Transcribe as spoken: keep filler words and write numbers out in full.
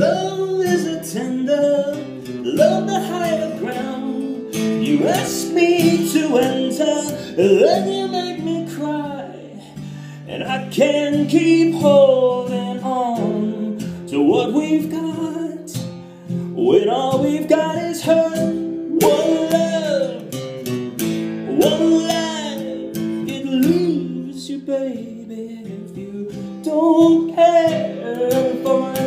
Love is a tender, love the higher ground. You ask me to enter, then you make me cry, and I can't keep holding on to what we've got, when all we've got is hurt. One love, one life, it leaves you, baby, if you don't care for